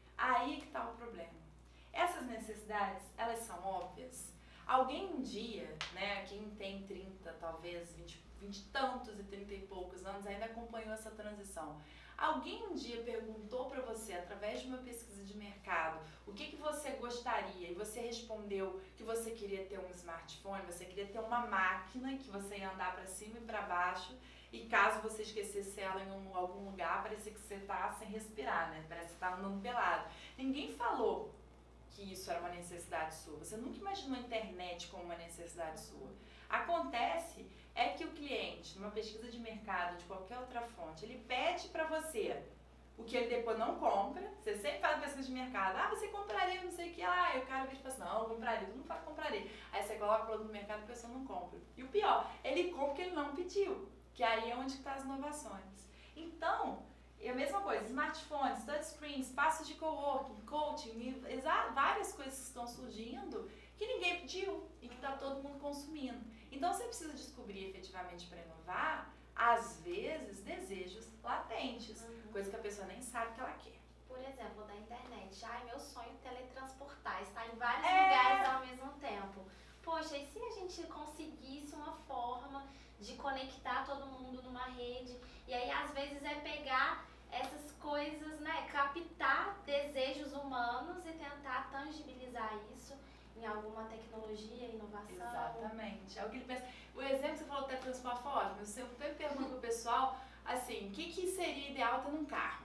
aí que está o problema. Essas necessidades, elas são óbvias. Alguém um dia, né, quem tem trinta, talvez vinte, vinte e tantos e trinta e poucos anos, ainda acompanhou essa transição. Alguém um dia perguntou para você, através de uma pesquisa de mercado, o que, que você gostaria, e você respondeu que você queria ter um smartphone, você queria ter uma máquina que você ia andar para cima e para baixo, e caso você esquecesse ela em um, algum lugar, parecia que você está sem respirar, né? Parece que está andando pelado. Ninguém falou que isso era uma necessidade sua. Você nunca imaginou a internet como uma necessidade sua. Acontece é que o cliente, numa pesquisa de mercado, de qualquer outra fonte, ele pede para você o que ele depois não compra. Você sempre faz pesquisa de mercado. Ah, você compraria não sei o que. Ah, e o cara vem e fala assim, não, eu compraria. Todo mundo fala que compraria. Aí você coloca o produto no mercado e a pessoa não compra. E o pior, ele compra porque ele não pediu. Que aí é onde estão as inovações. Então, é a mesma coisa, smartphones, touchscreen, espaços de coworking, coaching, várias coisas que estão surgindo que ninguém pediu e que está todo mundo consumindo. Então você precisa descobrir efetivamente para inovar, às vezes, desejos latentes, uhum. Coisa que a pessoa nem sabe que ela quer. Por exemplo, da internet, ai, meu sonho é teletransportar, estar em vários é... lugares ao mesmo tempo. Poxa, e se a gente conseguisse uma forma de conectar todo mundo numa rede? E aí, às vezes, é pegar essas coisas, né, captar desejos humanos e tentar tangibilizar isso em alguma tecnologia, inovação. Exatamente. É o que ele pensa. O exemplo que você falou do teletransporte foi ótimo. Eu sempre pergunto pro pessoal, assim, o que, que seria ideal ter num carro?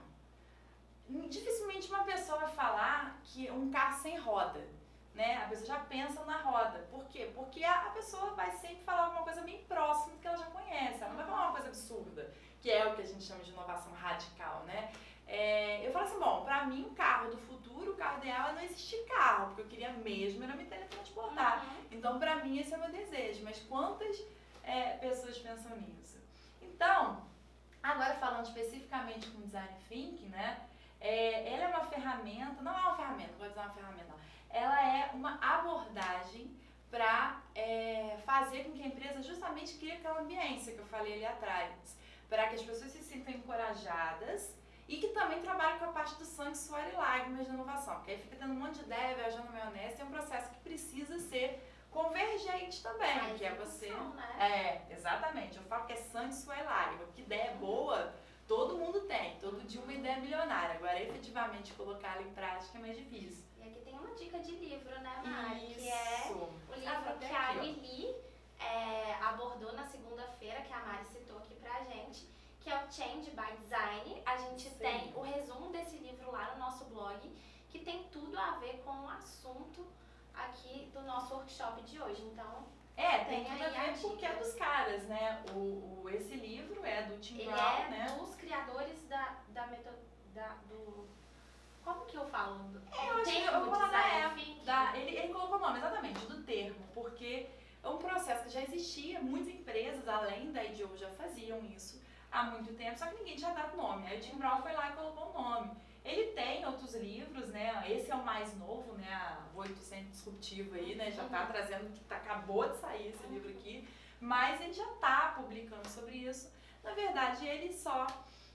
Dificilmente uma pessoa vai falar que um carro sem roda, né? A pessoa já pensa na roda. Por quê? Porque a, a pessoa vai sempre falar alguma coisa bem próxima do que ela já conhece. Ela não vai falar uma coisa absurda, que é o que a gente chama de inovação radical, né? É, eu falo assim, bom, pra pra mim, o carro do futuro, o carro ideal é não existir carro, porque eu queria mesmo era me teletransportar. Uhum. Então, pra mim, esse é o meu desejo. Mas quantas é, pessoas pensam nisso? Então, agora falando especificamente com Design Thinking, né? É, ela é uma ferramenta, não é uma ferramenta, vou dizer uma ferramenta, não. Ela é uma abordagem para é, fazer com que a empresa justamente crie aquela ambiência que eu falei ali atrás, para que as pessoas se sintam encorajadas e que também trabalhem com a parte do sangue, suor e lágrimas de inovação, porque aí fica tendo um monte de ideia, viajando na maionese, tem um processo que precisa ser convergente também, A que é você... execução, né? É, exatamente, eu falo que é sangue, suor e lágrimas, porque ideia boa todo mundo tem, todo dia uma ideia milionária, agora efetivamente colocá-la em prática é mais difícil. E aqui tem uma dica de livro, né, Mari? Isso. Que é o livro Ah, que aqui, a ó. Lili é, abordou na segunda-feira, que a Mari citou aqui pra gente, que é o Change by Design. A gente Sim. tem o resumo desse livro lá no nosso blog, que tem tudo a ver com o assunto aqui do nosso workshop de hoje. Então, É, tem tem tudo a aí a ver porque é dica. dos caras, né? O, o, esse livro é do Tim ele Brown, é né? dos criadores da, da metodo, da, do... Como que eu falo? Do, É, eu do acho que eu termo vou falar da design época, thinking? da, ele, ele colocou o nome, exatamente, do termo, porque é um processo que já existia, muitas empresas, além da I D E O, já faziam isso há muito tempo, só que ninguém tinha dado nome. Aí o Tim Brown foi lá e colocou o nome. Ele tem outros livros, né? Esse é o mais novo, né? A oitocentos Disruptivo aí, né? Já tá trazendo, que tá, acabou de sair esse livro aqui, mas ele já tá publicando sobre isso. Na verdade, ele só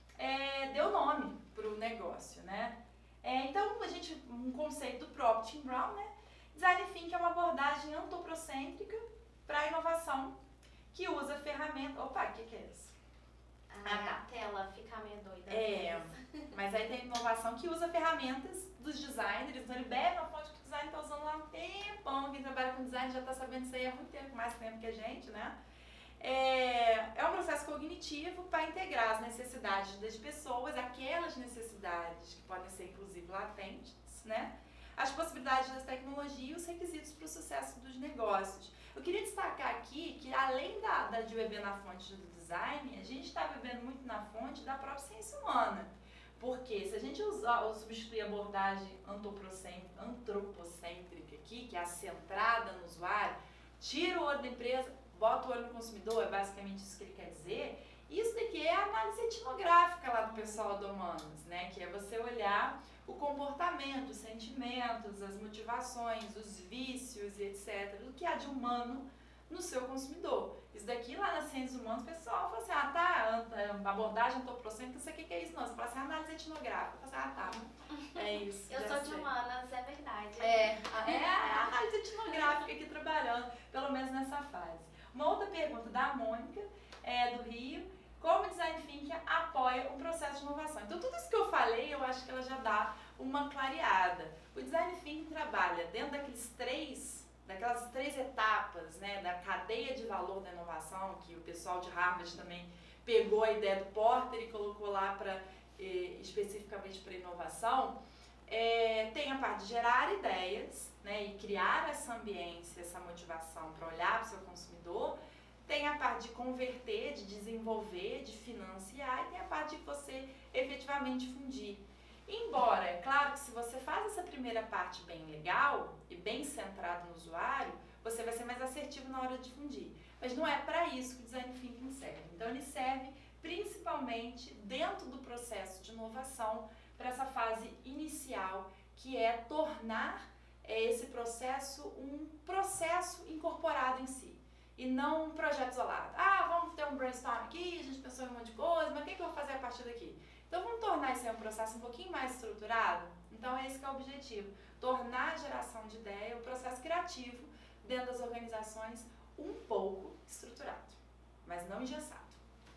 é, deu nome pro negócio, né? É, então, a gente, um conceito do próprio Tim Brown, né? Design Thinking é uma abordagem antropocêntrica para a inovação que usa ferramentas... Opa, o que, que é isso? Ah, Ah, tá. a tela fica meio doida. É, mas aí tem inovação que usa ferramentas dos designers, então ele bebe uma fonte que o design está usando lá há um tempão, quem trabalha com design já está sabendo isso aí há muito tempo, mais tempo que a gente, né? É, é um processo cognitivo para integrar as necessidades das pessoas, aquelas necessidades que podem ser inclusive latentes, né? As possibilidades das tecnologias e os requisitos para o sucesso dos negócios. Eu queria destacar aqui que além da, da de beber na fonte do design, a gente está bebendo muito na fonte da própria ciência humana. Porque se a gente usar ou substituir a abordagem antropocêntrica, antropocêntrica aqui, que é a centrada no usuário, tira o olho da empresa, bota o olho no consumidor, é basicamente isso que ele quer dizer. Isso daqui é a análise etnográfica lá do pessoal do Humanos, né? Que é você olhar o comportamento, os sentimentos, as motivações, os vícios e etcétera, do que há de humano no seu consumidor. Isso daqui lá nas ciências humanas, o pessoal fala assim, ah tá, a abordagem antropocêntrica, não sei o que, que é isso não. Você fala assim, análise etnográfica. Eu falo assim, ah tá, é isso. Eu já sou de sei. humanas, é verdade. É, é a análise etnográfica aqui trabalhando, pelo menos nessa fase. Uma outra pergunta da Mônica, é, do Rio, como o Design Thinking apoia um processo de inovação? Então tudo isso que eu falei, eu acho que ela já dá uma clareada. O Design Thinking trabalha dentro daqueles três, daquelas três etapas, né, da cadeia de valor da inovação, que o pessoal de Harvard também pegou a ideia do Porter e colocou lá para eh, especificamente para inovação. É, tem a parte de gerar ideias, né, e criar essa ambiência, essa motivação para olhar para o seu consumidor. Tem a parte de converter, de desenvolver, de financiar, e tem a parte de você efetivamente fundir. Embora, é claro que se você faz essa primeira parte bem legal e bem centrado no usuário, você vai ser mais assertivo na hora de fundir. Mas não é para isso que o Design Thinking serve. Então ele serve principalmente dentro do processo de inovação para essa fase inicial, que é tornar é, esse processo um processo incorporado em si. E não um projeto isolado. Ah, vamos ter um brainstorm aqui, a gente pensou em um monte de coisa, mas o que, que eu vou fazer a partir daqui? Então vamos tornar esse um processo um pouquinho mais estruturado? Então é esse que é o objetivo. Tornar a geração de ideia, o processo criativo dentro das organizações um pouco estruturado, mas não engessado.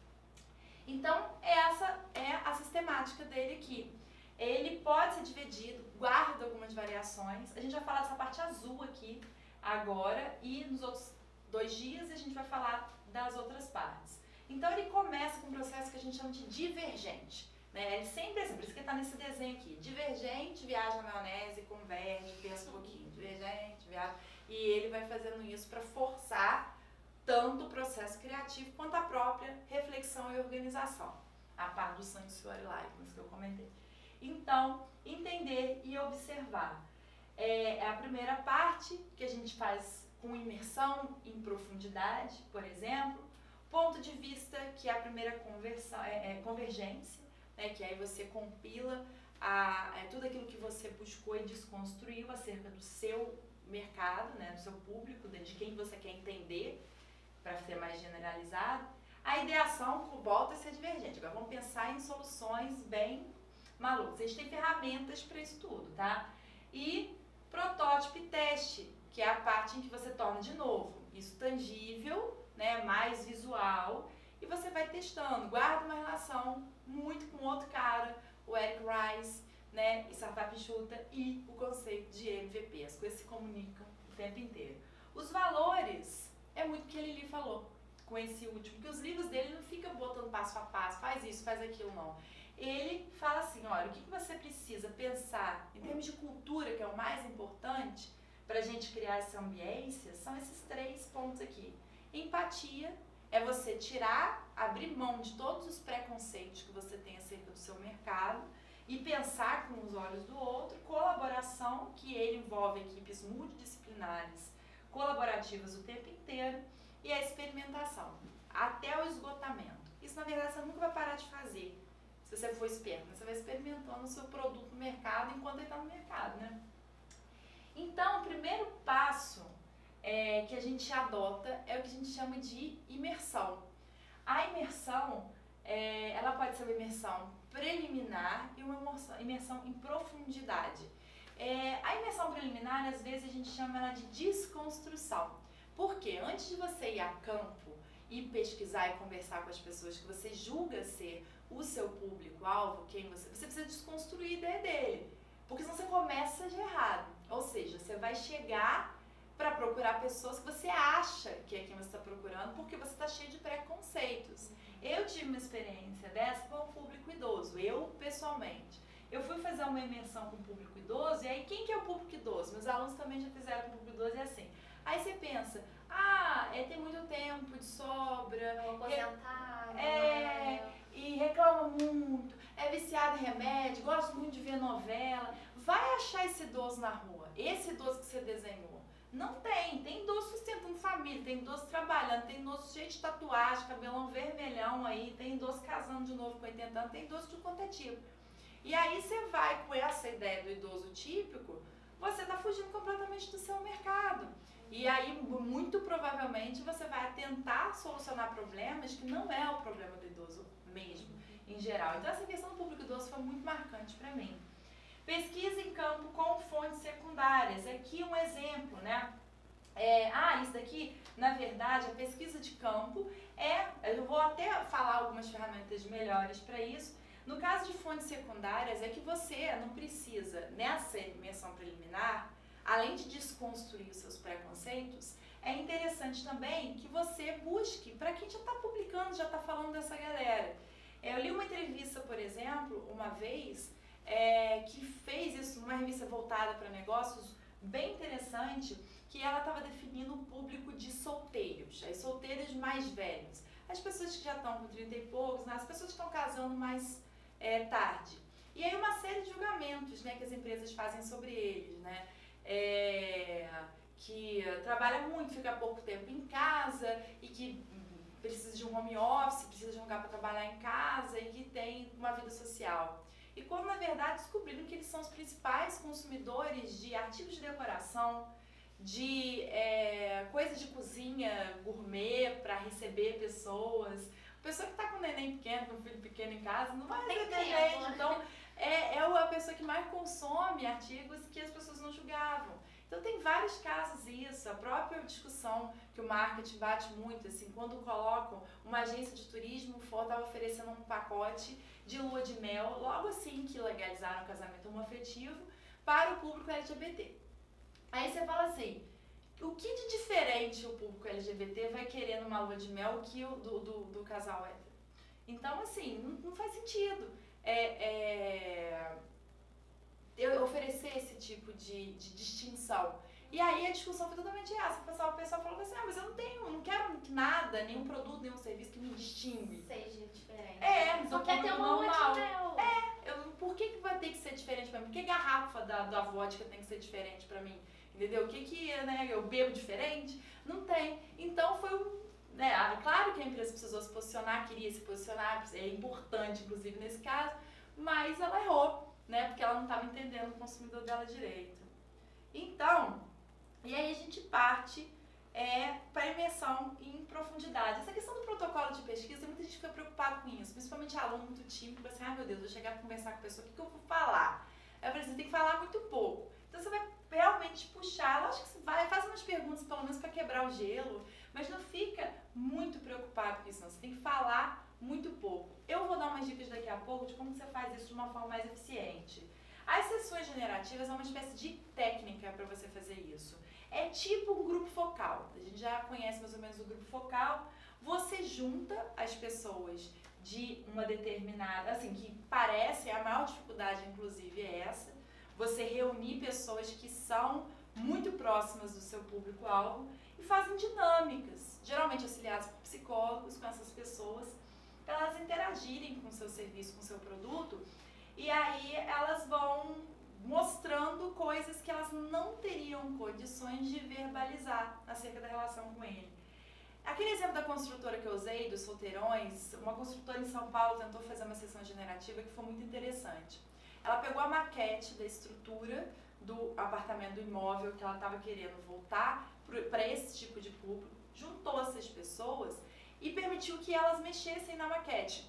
Então essa é a sistemática dele aqui. Ele pode ser dividido, guarda algumas variações. A gente vai falar dessa parte azul aqui agora e nos outros dois dias a gente vai falar das outras partes. Então ele começa com um processo que a gente chama de divergente. Né? Ele sempre é assim, por isso que ele está nesse desenho aqui. Divergente, viaja na maionese, converge, pensa um pouquinho. Divergente, viaja. E ele vai fazendo isso para forçar tanto o processo criativo quanto a própria reflexão e organização. A parte do sangue, suor e lágrimas que eu comentei. Então, entender e observar. É, é a primeira parte que a gente faz com imersão em profundidade, por exemplo. Ponto de vista, que é a primeira conversa, é, é convergência, né, que aí você compila a, é, tudo aquilo que você buscou e desconstruiu acerca do seu mercado, né, do seu público, de quem você quer entender, para ser mais generalizado. A ideação volta a ser divergente. Agora vamos pensar em soluções bem malucas. A gente tem ferramentas para isso tudo, tá? E protótipo e teste, que é a parte em que você torna de novo isso tangível, né, mais visual, e você vai testando. Guarda uma relação muito com outro cara, o Eric Rice, né, e Startup Enxuta, e o conceito de M V P. As coisas se comunicam o tempo inteiro. Os valores é muito o que ele lhe falou com esse último, porque os livros dele não ficam botando passo a passo, faz isso, faz aquilo, não. Ele fala assim, olha, o que você precisa pensar em termos de cultura, que é o mais importante para a gente criar essa ambiência, são esses três pontos aqui. Empatia é você tirar, abrir mão de todos os preconceitos que você tem acerca do seu mercado e pensar com os olhos do outro. Colaboração, que ele envolve equipes multidisciplinares, colaborativas o tempo inteiro, e a experimentação, até o esgotamento. Isso, na verdade, você nunca vai parar de fazer, se você for esperto. Você vai experimentando o seu produto no mercado enquanto ele está no mercado, né? Então, o primeiro passo é, que a gente adota é o que a gente chama de imersão. A imersão, é, ela pode ser uma imersão preliminar e uma imersão em profundidade. É, a imersão preliminar, às vezes, a gente chama ela de desconstrução. Porque antes de você ir a campo e pesquisar e conversar com as pessoas que você julga ser o seu público-alvo, quem você, você precisa desconstruir a ideia dele. Porque senão você começa de errado. Ou seja, você vai chegar para procurar pessoas que você acha que é quem você está procurando, porque você está cheio de preconceitos. Eu tive uma experiência dessa com o público idoso, eu pessoalmente. Eu fui fazer uma imersão com o público idoso, e aí quem que é o público idoso? Meus alunos também já fizeram com o público idoso, e é assim. Aí você pensa, ah, é, tem muito tempo de sobra, Vou aposentar, é, e reclama muito, é viciado em remédio, gosta muito de ver novela. Vai achar esse idoso na rua, esse idoso que você desenhou. Não tem, tem idoso sustentando família, tem idoso trabalhando, tem idoso cheio de tatuagem, cabelão vermelhão aí, tem idoso casando de novo com oitenta anos, tem idoso de tudo quanto é tipo. E aí você vai com essa ideia do idoso típico, você está fugindo completamente do seu mercado. E aí, muito provavelmente, você vai tentar solucionar problemas que não é o problema do idoso mesmo, em geral. Então, essa questão do público idoso foi muito marcante para mim. Pesquisa em campo com fontes secundárias. Aqui um exemplo, né? É, ah, isso daqui, na verdade, a pesquisa de campo é... Eu vou até falar algumas ferramentas melhores para isso. No caso de fontes secundárias, é que você não precisa, nessa imersão preliminar, além de desconstruir os seus preconceitos, é interessante também que você busque para quem já está publicando, já está falando dessa galera. Eu li uma entrevista, por exemplo, uma vez, é, que fez isso, uma revista voltada para negócios, bem interessante, que ela estava definindo o público de solteiros, as solteiras mais velhos, as pessoas que já estão com trinta e poucos, né, as pessoas que estão casando mais é, tarde. E aí uma série de julgamentos, né, que as empresas fazem sobre eles, né? É, que trabalha muito, fica pouco tempo em casa e que precisa de um home office, precisa de um lugar para trabalhar em casa e que tem uma vida social. E quando na verdade descobriram que eles são os principais consumidores de artigos de decoração, de é, coisas de cozinha gourmet para receber pessoas. A pessoa que está com um neném pequeno, com um filho pequeno em casa, não vai ter gente. Então, é, é a pessoa que mais consome artigos que as pessoas não julgavam. Então, tem vários casos isso. A própria discussão que o marketing bate muito, assim, quando colocam uma agência de turismo, o Ford estava oferecendo um pacote de lua de mel, logo assim que legalizaram o casamento homoafetivo, para o público L G B T. Aí você fala assim, o que de diferente o público L G B T vai querer numa lua de mel que o do, do, do casal hétero? Então, assim, não, não faz sentido é, é, eu oferecer esse tipo de, de distinção. E aí a discussão foi totalmente essa. O pessoal, o pessoal falou assim, ah, mas eu não tenho, não quero nada, nenhum produto, nenhum serviço que me distingue. Seja diferente. É, só quer ter uma lua de mel. É, eu, por que, que vai ter que ser diferente pra mim? Por que garrafa da, da vodka tem que ser diferente pra mim? Entendeu? O que que, né, eu bebo diferente? Não tem. Então foi um, né, claro que a empresa precisou se posicionar, queria se posicionar, é importante inclusive nesse caso, mas ela errou, né, porque ela não estava entendendo o consumidor dela direito. Então, e aí a gente parte é, para imersão em profundidade. Essa questão do protocolo de pesquisa, tem muita gente que fica preocupada com isso, principalmente aluno muito tímido, assim, ah meu Deus, vou chegar para conversar com a pessoa, o que, que eu vou falar? Aí eu falei, você tem que falar muito pouco. Então você vai realmente puxar, lógico que você vai, faz umas perguntas pelo menos para quebrar o gelo, mas não fica muito preocupado com isso não, você tem que falar muito pouco. Eu vou dar umas dicas daqui a pouco de como você faz isso de uma forma mais eficiente. As sessões generativas é uma espécie de técnica para você fazer isso. É tipo um grupo focal, a gente já conhece mais ou menos o grupo focal, você junta as pessoas de uma determinada, assim, que parece, a maior dificuldade inclusive é essa, você reunir pessoas que são muito próximas do seu público-alvo e fazem dinâmicas, geralmente auxiliadas por psicólogos, com essas pessoas, para elas interagirem com o seu serviço, com o seu produto, e aí elas vão mostrando coisas que elas não teriam condições de verbalizar acerca da relação com ele. Aquele exemplo da construtora que eu usei, dos solteirões, uma construtora em São Paulo tentou fazer uma sessão generativa que foi muito interessante. Ela pegou a maquete da estrutura do apartamento, do imóvel que ela estava querendo voltar para esse tipo de público, juntou essas pessoas e permitiu que elas mexessem na maquete,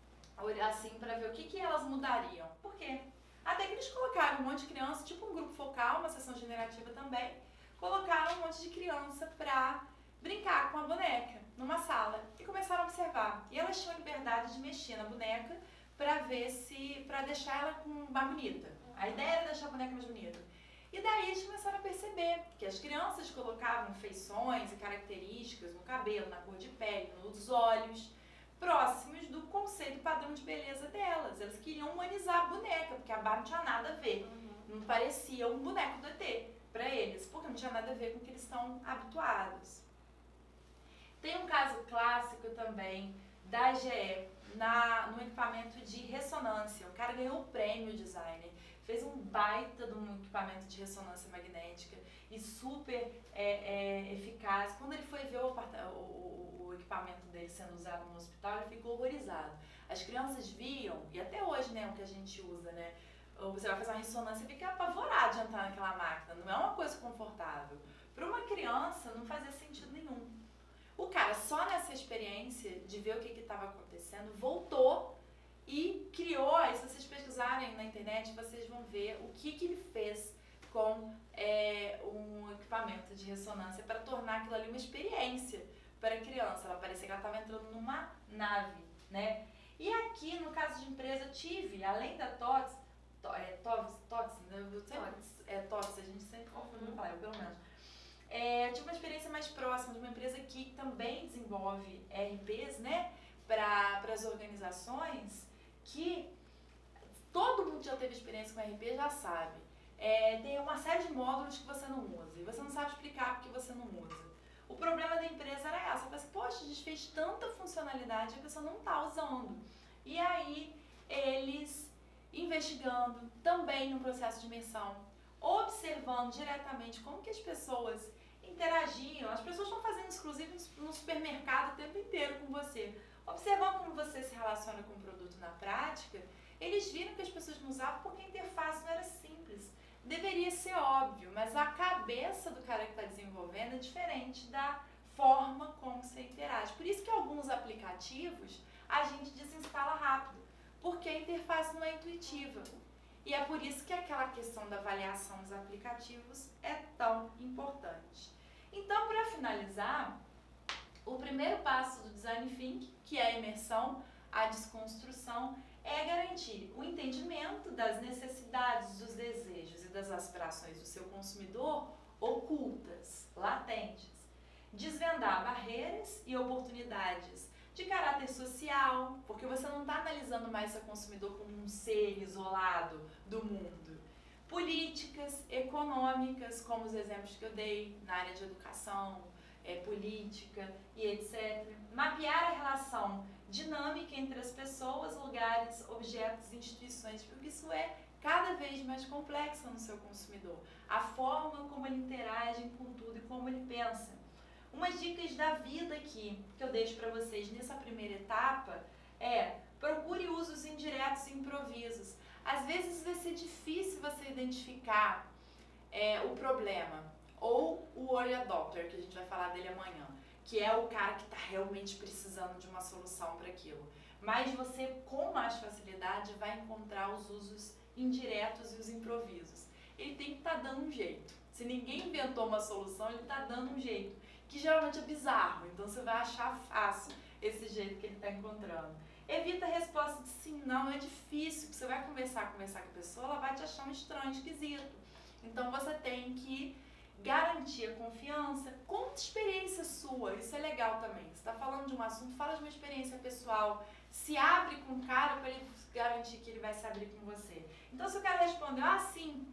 assim, para ver o que, que elas mudariam. Por quê? Até que eles colocaram um monte de criança, tipo um grupo focal, uma sessão generativa também, colocaram um monte de criança para brincar com a boneca numa sala e começaram a observar. E elas tinham liberdade de mexer na boneca para ver se, para deixar ela com, mais bonita. A ideia era deixar a boneca mais bonita. E daí eles começaram a perceber que as crianças colocavam feições e características no cabelo, na cor de pele, nos olhos, próximos do conceito padrão de beleza delas. Elas queriam humanizar a boneca, porque a Barbie não tinha nada a ver. Não parecia um boneco do E T para eles, porque não tinha nada a ver com o que eles estão habituados. Tem um caso clássico também da G E, na, no equipamento de ressonância. O cara ganhou o prêmio designer, fez um baita de um equipamento de ressonância magnética e super é, é, eficaz. Quando ele foi ver o, o, o equipamento dele sendo usado no hospital, ele ficou horrorizado. As crianças viam, e até hoje, né, o que a gente usa, né? Você vai fazer uma ressonância e fica apavorado de entrar naquela máquina, não é uma coisa confortável. Para uma criança não fazia sentido nenhum. O cara, só nessa experiência de ver o que estava acontecendo, voltou e criou, e se vocês pesquisarem na internet, vocês vão ver o que, que ele fez com é, um equipamento de ressonância para tornar aquilo ali uma experiência para a criança. Ela parecia que ela estava entrando numa nave, né? E aqui, no caso de empresa, tive, além da T O T S, é, T O T S, é T O T S, a gente sempre confunde falar, eu pelo menos. É, tive uma experiência mais próxima de uma empresa que também desenvolve R Ps, né, para as organizações, que todo mundo já teve experiência com R P, já sabe. É, tem uma série de módulos que você não usa, e você não sabe explicar porque você não usa. O problema da empresa era essa, você, poxa, a gente fez tanta funcionalidade e a pessoa não está usando. E aí, eles investigando, também no processo de imersão, observando diretamente como que as pessoas interagiam, as pessoas estão fazendo isso, inclusive no supermercado o tempo inteiro com você, observando como você se relaciona com o produto na prática, eles viram que as pessoas não usavam porque a interface não era simples. Deveria ser óbvio, mas a cabeça do cara que está desenvolvendo é diferente da forma como você interage. Por isso que alguns aplicativos a gente desinstala rápido, porque a interface não é intuitiva. E é por isso que aquela questão da avaliação dos aplicativos é tão importante. Então, para finalizar, o primeiro passo do Design Thinking, que é a imersão, a desconstrução, é garantir o entendimento das necessidades, dos desejos e das aspirações do seu consumidor ocultas, latentes. Desvendar barreiras e oportunidades de caráter social, porque você não está analisando mais seu consumidor como um ser isolado do mundo. Políticas, econômicas, como os exemplos que eu dei na área de educação, é, política e etcétera. Mapear a relação dinâmica entre as pessoas, lugares, objetos e instituições, porque isso é cada vez mais complexa no seu consumidor. A forma como ele interage com tudo e como ele pensa. Umas dicas da vida aqui que eu deixo para vocês nessa primeira etapa é: procure usos indiretos e improvisos. Às vezes vai ser difícil você identificar é, o problema ou o early adopter, que a gente vai falar dele amanhã, que é o cara que está realmente precisando de uma solução para aquilo. Mas você, com mais facilidade, vai encontrar os usos indiretos e os improvisos. Ele tem que estar tá dando um jeito. Se ninguém inventou uma solução, ele está dando um jeito, que geralmente é bizarro. Então você vai achar fácil esse jeito que ele está encontrando. Evita a resposta de sim, não, é difícil. Você vai começar a conversar com a pessoa, ela vai te achar um estranho, esquisito. Então você tem que garantir a confiança. Conta experiência sua, isso é legal também. Você está falando de um assunto, fala de uma experiência pessoal. Se abre com o cara para ele garantir que ele vai se abrir com você. Então se o cara respondeu, ah sim,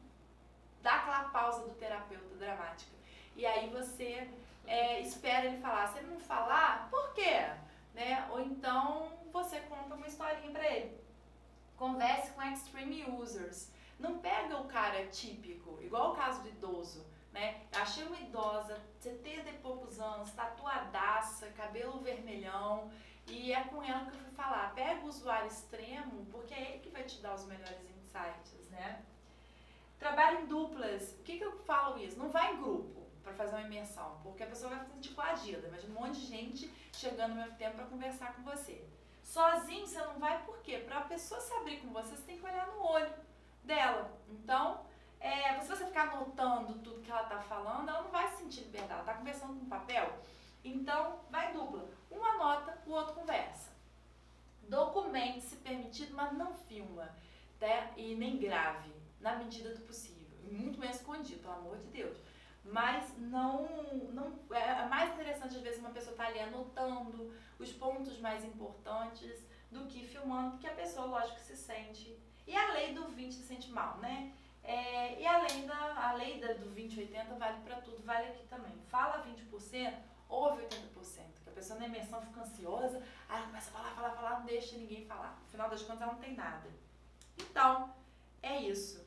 dá aquela pausa do terapeuta dramática. E aí você é, espera ele falar. Se ele não falar, por quê? Né? Ou então você conta uma historinha para ele. Converse com extreme users. Não pega o cara típico, igual o caso do idoso, né? Achei uma idosa, setenta e poucos anos, tatuadaça, cabelo vermelhão, e é com ela que eu fui falar. Pega o usuário extremo, porque é ele que vai te dar os melhores insights, né? Trabalhe em duplas. O que que eu falo isso? Não vai em grupo para fazer uma imersão, porque a pessoa vai se sentir coagida. Imagina um monte de gente chegando ao mesmo tempo para conversar com você. Sozinho você não vai, por quê? Para a pessoa se abrir com você, você tem que olhar no olho dela. Então, é, se você ficar anotando tudo que ela está falando, ela não vai se sentir liberdade. Ela está conversando com papel. Então, vai em dupla. Um anota, o outro conversa. Documente se permitido, mas não filma, né? E nem grave, na medida do possível. E muito menos escondido, pelo amor de Deus. Mas não, não é mais interessante às vezes uma pessoa estar tá ali anotando os pontos mais importantes do que filmando, porque a pessoa, lógico, se sente. E a lei do vinte se sente mal, né? É, e além da a lei da, do vinte oitenta vale para tudo, vale aqui também. Fala vinte por cento, ouve oitenta por cento. Que a pessoa na imersão fica ansiosa, aí ela começa a falar, falar, falar, não deixa ninguém falar. No final das contas ela não tem nada. Então, é isso.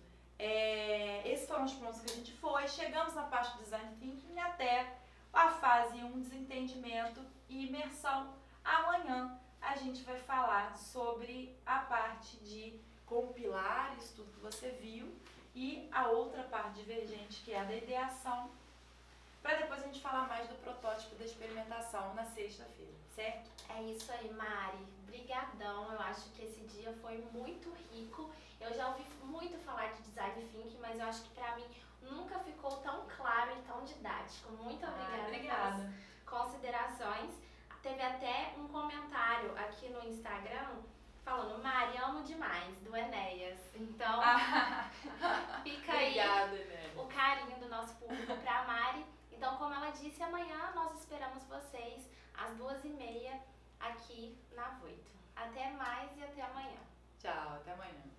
É, esses foram os pontos que a gente foi. Chegamos na parte do Design Thinking até a fase um, desentendimento e imersão. Amanhã a gente vai falar sobre a parte de compilar isso tudo que você viu e a outra parte divergente, que é a da ideação, para depois a gente falar mais do protótipo da experimentação na sexta-feira, certo? É isso aí, Mari. Brigadão. Eu acho que esse dia foi muito rico. Eu já ouvi muito falar de Design Thinking, mas eu acho que pra mim nunca ficou tão claro e tão didático. Muito obrigada, ah, obrigada. pelas considerações. Teve até um comentário aqui no Instagram falando, Mari, amo demais, do Enéas. Então, fica aí Obrigada, Enéas. o carinho do nosso público pra Mari. Então, como ela disse, amanhã nós esperamos vocês às duas e meia aqui na Voito. Até mais e até amanhã. Tchau, até amanhã.